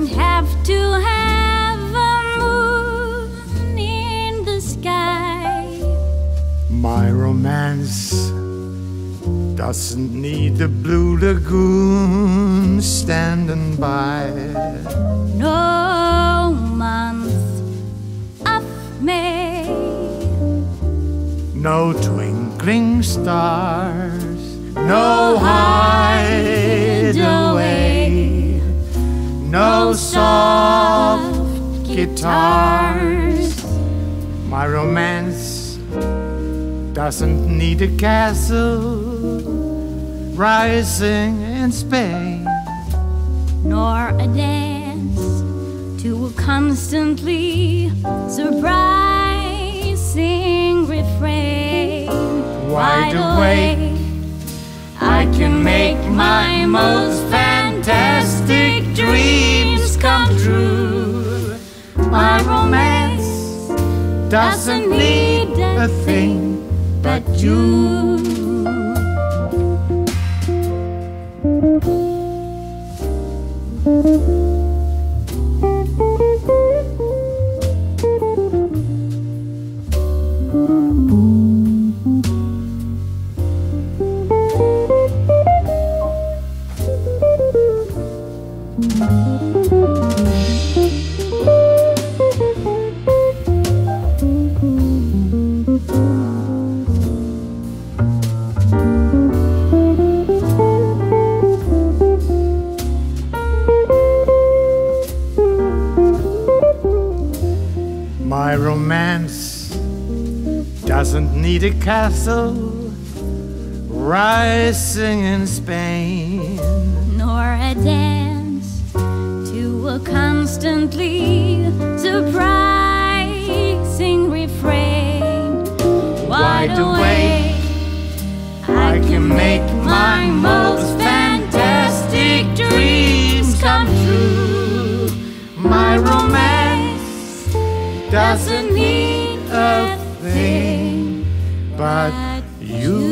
have to have a moon in the sky. My romance doesn't need the blue lagoon standing by. No month of May, No twinkling stars, no hideaway, no soft guitars. My romance doesn't need a castle rising in Spain, nor a dance to a constantly surprising refrain. Wide awake, I can make my most fantastic dreams come true. My romance doesn't need a thing but you. My romance doesn't need a castle rising in Spain, nor a dance to a constantly surprising refrain. Wide awake, I can make my most fantastic dreams come true. My romance doesn't need a thing but you.